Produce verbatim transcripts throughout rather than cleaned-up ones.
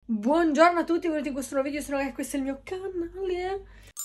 Buongiorno a tutti, benvenuti in questo nuovo video, sono che questo è il mio canale.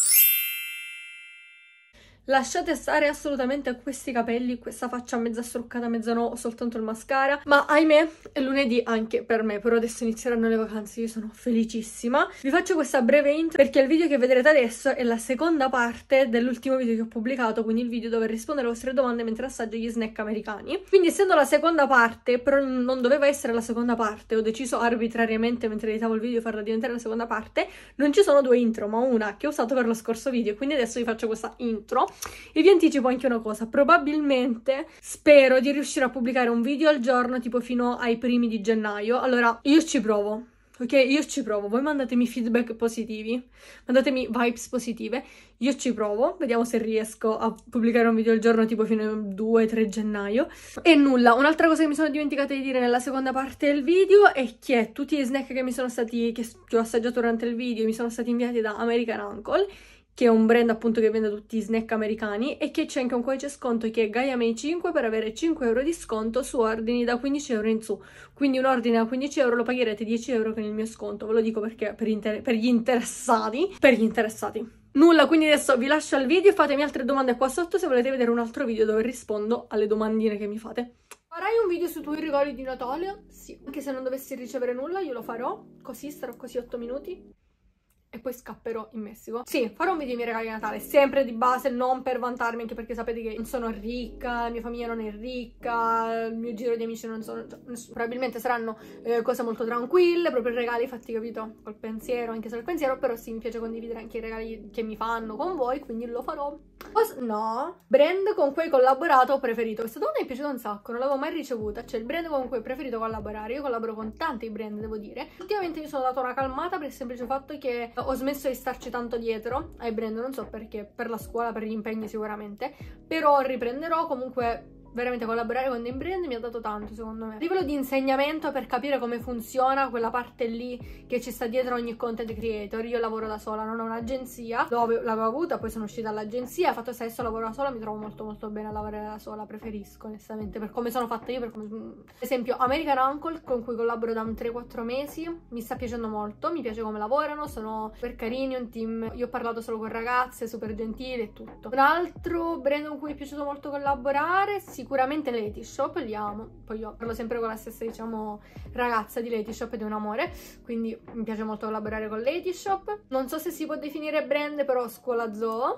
Lasciate stare assolutamente questi capelli, questa faccia mezza struccata, mezza no, ho soltanto il mascara. Ma ahimè, è lunedì anche per me, però adesso inizieranno le vacanze, io sono felicissima. Vi faccio questa breve intro perché il video che vedrete adesso è la seconda parte dell'ultimo video che ho pubblicato, quindi il video dove rispondere alle vostre domande mentre assaggio gli snack americani. Quindi essendo la seconda parte, però non doveva essere la seconda parte, ho deciso arbitrariamente mentre editavo il video farla diventare la seconda parte, non ci sono due intro, ma una che ho usato per lo scorso video, quindi adesso vi faccio questa intro. E vi anticipo anche una cosa, probabilmente spero di riuscire a pubblicare un video al giorno tipo fino ai primi di gennaio. Allora, io ci provo, ok?Io ci provo, voi mandatemi feedback positivi, mandatemi vibes positive, io ci provo, vediamo se riesco a pubblicare un video al giorno tipo fino al due tre gennaio. E nulla, un'altra cosa che mi sono dimenticata di dire nella seconda parte del video è che tutti gli snack che mi sono stati, che, che ho assaggiato durante il video mi sono stati inviati da American Uncle, che è un brand appunto che vende tutti i snack americani, e che c'è anche un codice sconto che è GaiaMay cinque per avere cinque euro di sconto su ordini da quindici euro in su. Quindi un ordine da quindici euro lo pagherete dieci euro con il mio sconto, ve lo dico perché per, inter per gli interessati, per gli interessati. Nulla, quindi adesso vi lascio al video e fatemi altre domande qua sotto se volete vedere un altro video dove rispondo alle domandine che mi fate. Farai un video sui tuoi regali di Natale? Sì, anche se non dovessi ricevere nulla io lo farò, così starò così otto minuti. E poi scapperò in Messico. Sì, farò un video dei miei regali di Natale, sempre di base, non per vantarmi, anche perché sapete che non sono ricca, la mia famiglia non è ricca, il mio giro di amici non sono... Cioè, probabilmente saranno eh, cose molto tranquille, proprio regali fatti, capito, col pensiero, anche se il pensiero, però sì, mi piace condividere anche i regali che mi fanno con voi, quindi lo farò. Pos no, brand con cui hai collaborato preferito. Questa domanda mi è piaciuta un sacco, non l'avevo mai ricevuta. Cioè, il brand con cui ho preferito collaborare. Io collaboro con tanti brand, devo dire. Ultimamente mi sono data una calmata per il semplice fatto che ho smesso di starci tanto dietro ai brand, non so perché, per la scuola, per gli impegni sicuramente, però riprenderò. Comunque veramente collaborare con dei brand mi ha dato tanto, secondo me. A livello di insegnamento, per capire come funziona quella parte lì che ci sta dietro ogni content creator, io lavoro da sola, non ho un'agenzia, l'avevo avuta, poi sono uscita dall'agenzia, fatto se adesso lavoro da sola, mi trovo molto molto bene a lavorare da sola, preferisco onestamente, per come sono fatta io, per come... ad esempio American Uncle, con cui collaboro da un tre quattro mesi, mi sta piacendo molto, mi piace come lavorano, sono super carini, un team, io ho parlato solo con ragazze, super gentili e tutto. Un altro brand con cui è piaciuto molto collaborare, sicuramente Letishop, li amo, poi io parlo sempre con la stessa, diciamo, ragazza di Letishop ed è un amore, quindi mi piace molto collaborare con Letishop. Non so se si può definire brand, però Scuola Zoo.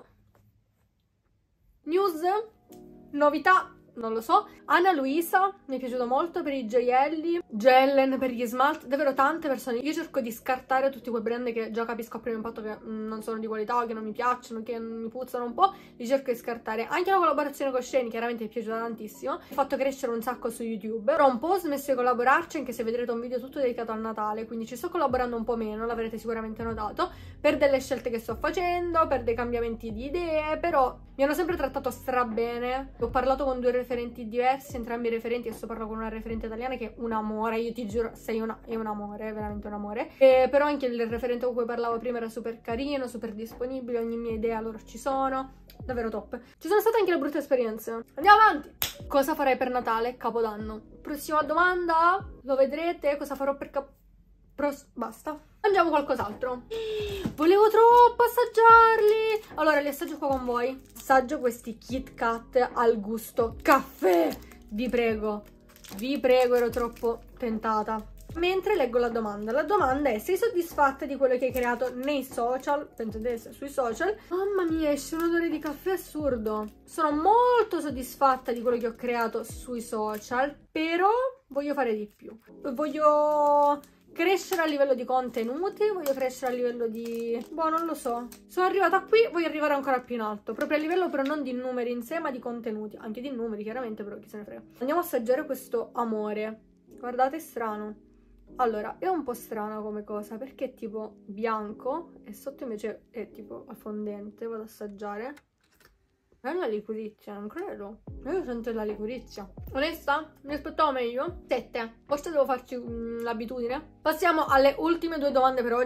News, novità, non lo so. Anna Luisa, mi è piaciuto molto per i gioielli. Jellen per gli smalti, davvero tante persone. Io cerco di scartare tutti quei brand che già capisco a primo impatto che non sono di qualità, che non mi piacciono, che mi puzzano un po', li cerco di scartare. Anche la collaborazione con Shane chiaramente mi è piaciuta tantissimo, ho fatto crescere un sacco su YouTube, però un po' ho smesso di collaborarci, anche se vedrete un video tutto dedicato al Natale, quindi ci sto collaborando un po' meno, l'avrete sicuramente notato, per delle scelte che sto facendo, per dei cambiamenti di idee, però mi hanno sempre trattato stra bene. Ho parlato con due referenti diversi, entrambi i referenti, adesso parlo con una referente italiana che è un amore, io ti giuro, sei una, è un amore, è veramente un amore. E però anche il referente con cui parlavo prima era super carino, super disponibile, ogni mia idea loro ci sono, davvero top. Ci sono state anche le brutte esperienze. Andiamo avanti! Cosa farai per Natale, Capodanno? Prossima domanda, lo vedrete, cosa farò per Capodanno? Pros basta. Mangiamo qualcos'altro. Volevo troppo assaggiarli. Allora li assaggio qua con voi. Assaggio questi Kit Kat al gusto caffè. Vi prego, vi prego, ero troppo tentata. Mentre leggo la domanda. La domanda è: sei soddisfatta di quello che hai creato nei social? Penso di essere sui social. Mamma mia, esce un odore di caffè assurdo. Sono molto soddisfatta di quello che ho creato sui social, però voglio fare di più. Voglio crescere a livello di contenuti, voglio crescere a livello di... boh, non lo so. Sono arrivata qui, voglio arrivare ancora più in alto. Proprio a livello però non di numeri in sé, ma di contenuti. Anche di numeri, chiaramente, però chi se ne frega. Andiamo a assaggiare questo amore. Guardate, è strano. Allora, è un po' strana come cosa, perché è tipo bianco e sotto invece è tipo fondente. Vado ad assaggiare. È la liquirizia, non credo. Io sento la liquirizia. Onesta? Mi aspettavo meglio. sette. Forse devo farci l'abitudine. Passiamo alle ultime due domande per oggi.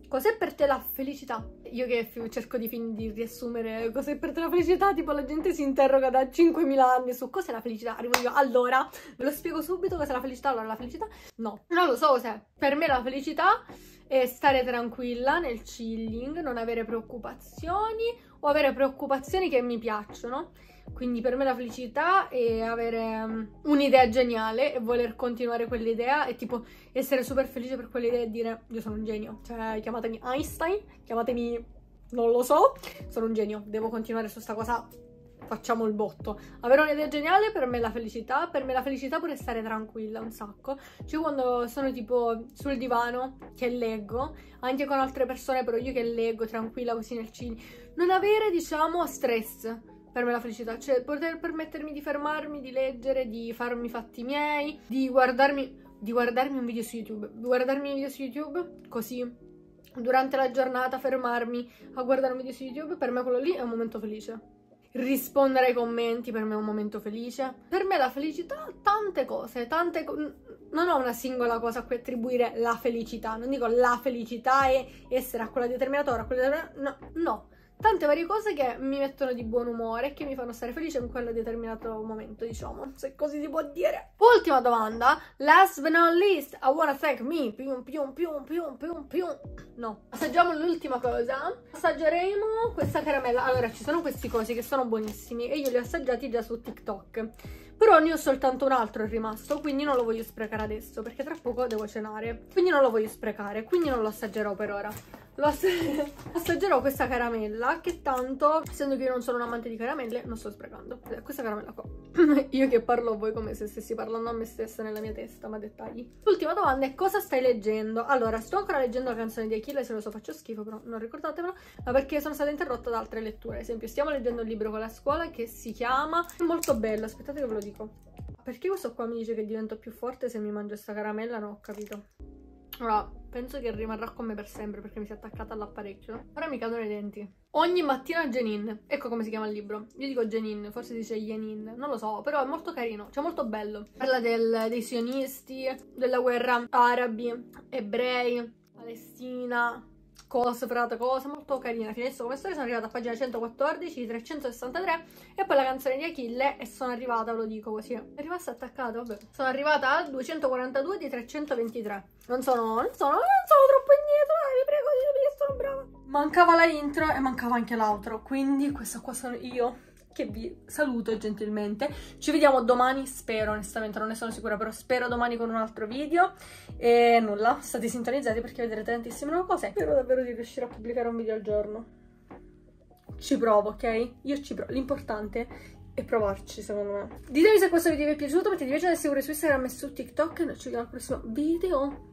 Cos'è per te la felicità? Io che cerco di, di riassumere cos'è per te la felicità, tipo la gente si interroga da cinquemila anni su cos'è la felicità. Arrivo io, allora, ve lo spiego subito cos'è la felicità. Allora, la felicità, no, non lo so cos'è. Per me la felicità è stare tranquilla nel chilling, non avere preoccupazioni o avere preoccupazioni che mi piacciono. Quindi per me la felicità è avere um, un'idea geniale e voler continuare quell'idea e tipo essere super felice per quell'idea e dire io sono un genio, cioè chiamatemi Einstein, chiamatemi non lo so, sono un genio, devo continuare su sta cosa, facciamo il botto. Avere un'idea geniale per me è la felicità, per me la felicità pure stare tranquilla un sacco, cioè quando sono tipo sul divano che leggo, anche con altre persone, però io che leggo tranquilla così nel chill, non avere diciamo stress. Per me la felicità, cioè poter permettermi di fermarmi, di leggere, di farmi i fatti miei, di guardarmi, di guardarmi un video su YouTube, guardarmi un video su YouTube, così durante la giornata fermarmi a guardare un video su YouTube, per me quello lì è un momento felice. Rispondere ai commenti per me è un momento felice. Per me la felicità, tante cose, tante co non ho una singola cosa a cui attribuire la felicità, non dico la felicità è essere a quella determinata ora, a quella determinata... no, no. Tante varie cose che mi mettono di buon umore e che mi fanno stare felice in quel determinato momento, diciamo, se così si può dire. Ultima domanda, last but not least, I wanna thank me. Pium, pium, pium, pium, pium, pium. No, assaggiamo l'ultima cosa. Assaggeremo questa caramella. Allora, ci sono questi cosi che sono buonissimi e io li ho assaggiati già su TikTok. Però ne ho soltanto un altro è rimasto, quindi non lo voglio sprecare adesso, perché tra poco devo cenare. Quindi non lo voglio sprecare, quindi non lo assaggerò per ora. Lo ass assaggerò questa caramella, che tanto, essendo che io non sono un amante di caramelle, non sto sprecando. Questa caramella qua. Io che parlo a voi come se stessi parlando a me stessa nella mia testa, ma dettagli. L'ultima domanda è cosa stai leggendo? Allora, sto ancora leggendo La canzone di Achille, se lo so faccio schifo, però non ricordatevelo, ma perché sono stata interrotta da altre letture. Ad esempio, stiamo leggendo un libro con la scuola che si chiama... È molto bello, aspettate che ve lo dico. Perché questo qua mi dice che divento più forte se mi mangio questa caramella? Non ho capito. Allora, penso che rimarrà con me per sempre perché mi si è attaccata all'apparecchio. Ora mi cadono i denti. Ogni mattina Jenin. Ecco come si chiama il libro. Io dico Jenin, forse dice Yenin. Non lo so, però è molto carino. Cioè molto bello. Parla del, dei sionisti, della guerra arabi, ebrei, Palestina... cose, frate, cose, molto carina. Fino adesso come storia sono arrivata a pagina centoquattordici, trecentosessantatré e poi la canzone di Achille e sono arrivata, ve lo dico così, è rimasta attaccata, vabbè. Sono arrivata al duecentoquarantadue di trecentoventitré. Non sono, non sono, non sono troppo indietro, eh, vi prego, ditemi che sono brava. Mancava la intro e mancava anche l'outro, quindi questa qua sono io che vi saluto gentilmente. Ci vediamo domani, spero, onestamente non ne sono sicura, però spero domani con un altro video. E nulla, state sintonizzati perché vedrete tantissime nuove cose. Spero davvero di riuscire a pubblicare un video al giorno. Ci provo, ok? Io ci provo, l'importante è provarci, secondo me. Ditemi se questo video vi è piaciuto, mettete mi piace, seguire su Instagram e su TikTok e noi ci vediamo al prossimo video.